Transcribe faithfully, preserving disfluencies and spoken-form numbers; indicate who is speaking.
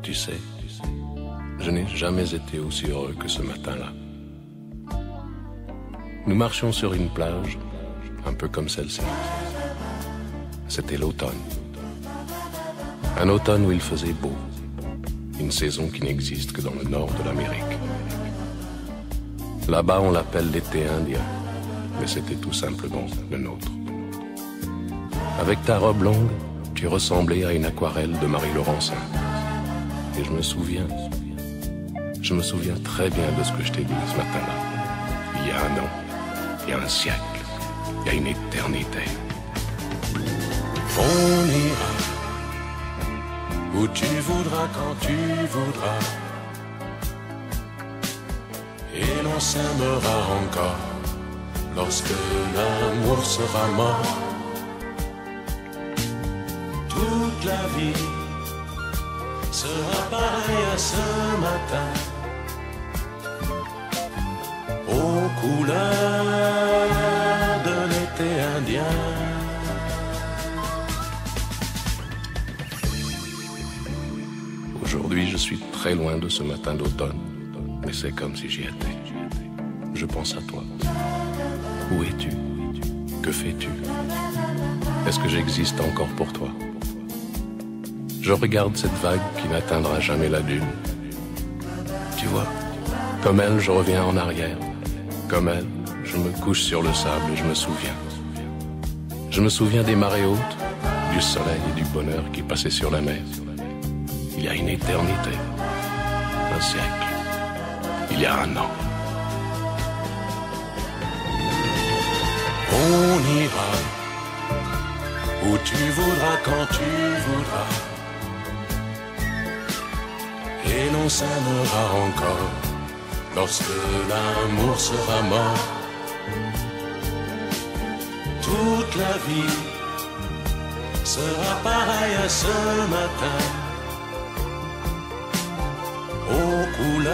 Speaker 1: Tu sais, je n'ai jamais été aussi heureux que ce matin-là. Nous marchions sur une plage, un peu comme celle-ci. C'était l'automne. Un automne où il faisait beau. Une saison qui n'existe que dans le nord de l'Amérique. Là-bas, on l'appelle l'été indien, mais c'était tout simplement le nôtre. Avec ta robe longue, tu ressemblais à une aquarelle de Marie Laurencin. Et je me souviens, je me souviens très bien de ce que je t'ai dit ce matin-là. Il y a un an, il y a un siècle, il y a une éternité. On ira où tu voudras, quand tu voudras, et l'on s'aimera encore lorsque l'amour sera mort. Toute la vie sera pareille à ce matin, aux couleurs de l'été indien. Aujourd'hui, je suis très loin de ce matin d'automne, mais c'est comme si j'y étais. Je pense à toi. Où es-tu? Que fais-tu? Est-ce que j'existe encore pour toi? Je regarde cette vague qui n'atteindra jamais la dune. Tu vois, comme elle, je reviens en arrière. Comme elle, je me couche sur le sable et je me souviens. Je me souviens des marées hautes, du soleil et du bonheur qui passaient sur la mer. Il y a une éternité, un siècle, il y a un an. On ira où tu voudras, quand tu voudras, et l'on s'aimera encore lorsque l'amour sera mort. Toute la vie sera pareille à ce matin, aux couleurs